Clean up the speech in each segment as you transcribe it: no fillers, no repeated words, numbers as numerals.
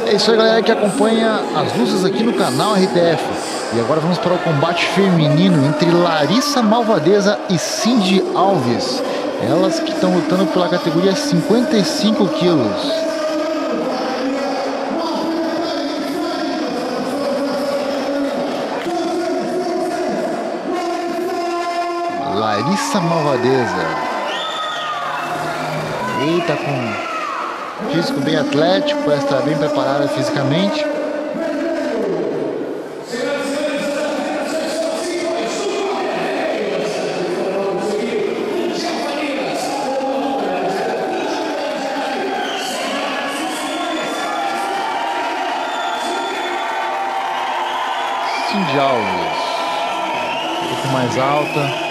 É isso aí, galera que acompanha as lutas aqui no canal RTF. E agora vamos para o combate feminino entre Larissa Malvadeza e Cindy Alves. Elas que estão lutando pela categoria 55 quilos. Larissa Malvadeza. Eita, com físico bem atlético, parece estar bem preparada fisicamente. Cindy Alves, um pouco mais alta,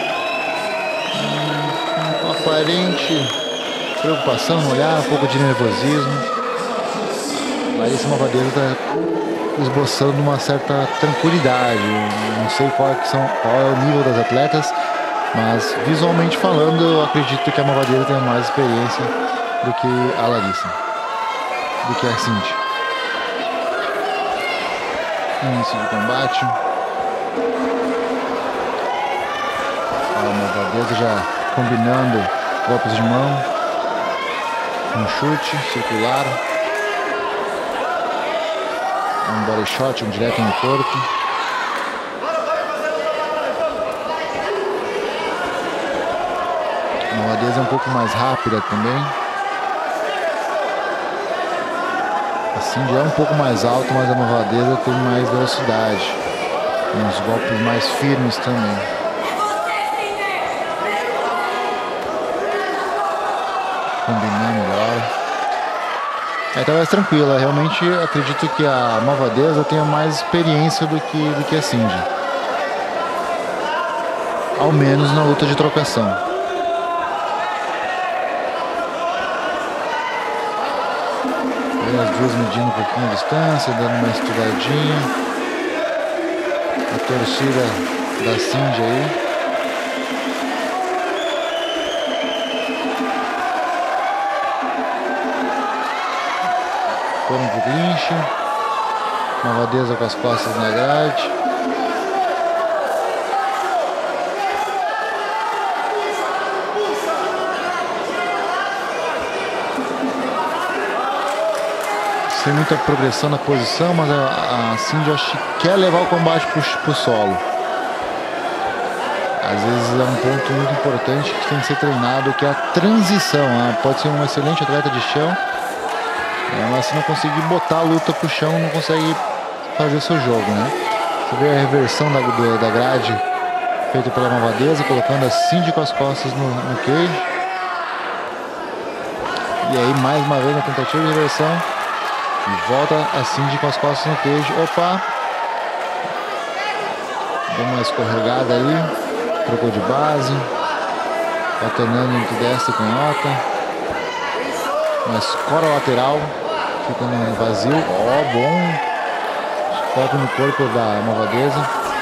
aparente preocupação no olhar, um pouco de nervosismo. Larissa Malvadeza está esboçando uma certa tranquilidade. Não sei qual é o nível das atletas, mas visualmente falando, eu acredito que a Malvadeza tem mais experiência do que a Larissa, do que a Cindy. Início do combate. A Malvadeza já combinando golpes de mão, um chute circular, um body shot, um direto no corpo. A Malvadeza é um pouco mais rápida também. A Cindy é um pouco mais alta, mas a Malvadeza tem mais velocidade, tem uns golpes mais firmes também. Combinar melhor. Tá mais tranquila. Realmente acredito que a Malvadeza tenha mais experiência do que a Cindy, ao menos na luta de trocação. E as duas medindo um pouquinho a distância, dando uma estudadinha. A torcida da Cindy aí. Foram pro clinch. Malvadeza com as costas na grade. Sem muita progressão na posição, mas a Cindy acho que quer levar o combate pro solo. Às vezes é um ponto muito importante que tem que ser treinado, que é a transição. Ela pode ser um excelente atleta de chão, mas se não conseguir botar a luta pro chão, não consegue fazer o seu jogo, né? Você vê a reversão da grade feita pela Malvadeza, colocando a Cindy com as costas no cage. E aí mais uma vez na tentativa de reversão, e volta a Cindy com as costas no cage. Opa! Deu uma escorregada ali, trocou de base, alternando entre destra e canhota. Uma escora lateral, ficando vazio. Ó, bom golpe no corpo da Malvadeza.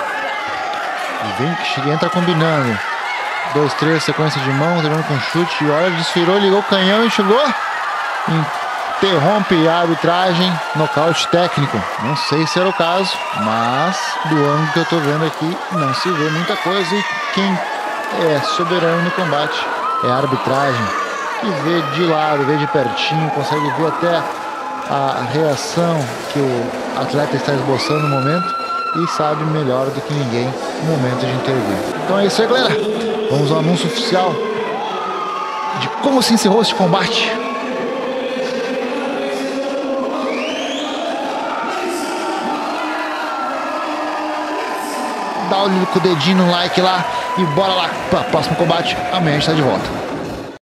E vem, entra combinando. 2, 3, sequência de mão, terminando com chute. E olha, desfirou, ligou o canhão e chegou. Interrompe a arbitragem. Nocaute técnico. Não sei se era o caso, mas do ângulo que eu tô vendo aqui, não se vê muita coisa. E quem é soberano no combate é a arbitragem, que vê de lado, vê de pertinho, consegue ver até a reação que o atleta está esboçando no momento e sabe melhor do que ninguém o momento de intervir. Então é isso aí, galera. Vamos ao anúncio oficial de como se encerrou esse combate. Dá o dedinho no like lá e bora lá para o próximo combate. Amanhã a gente está de volta.